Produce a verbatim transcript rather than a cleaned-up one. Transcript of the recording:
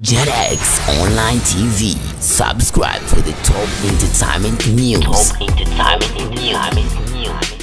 JetX Online T V. Subscribe for the top entertainment news. Top entertainment news.